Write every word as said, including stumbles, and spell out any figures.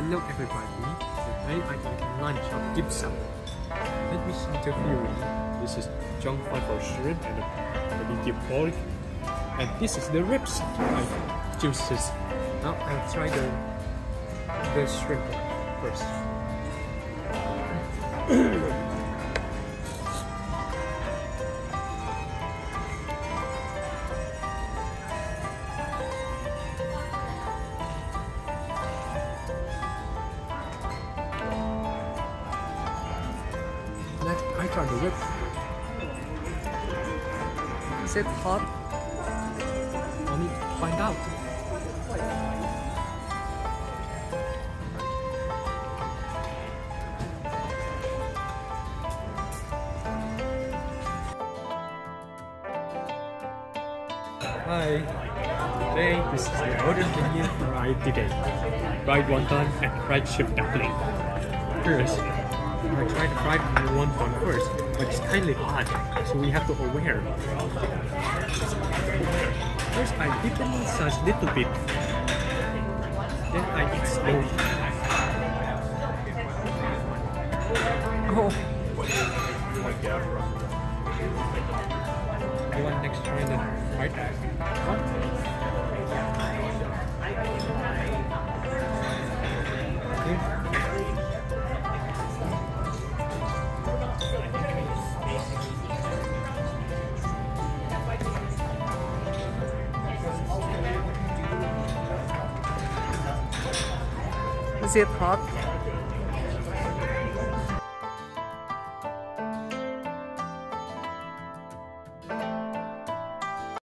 Hello everybody, today I eat lunch of Dimsum. Let me interview you. This is junk fry for shrimp and a medium pork. And this is the ribs, like juices. Now I'll try the, the shrimp first. Let's I try the ribs. Is it hot? I need to find out. Hi. Today this is the order menu for I today. Fried wonton and fried shrimp dumpling. First, I try the fried wonton first, but it's kindly hot, so we have to aware. First, I dip the massage a little bit. Then I eat slowly. Oh! You want next try the fried one? Is it hot?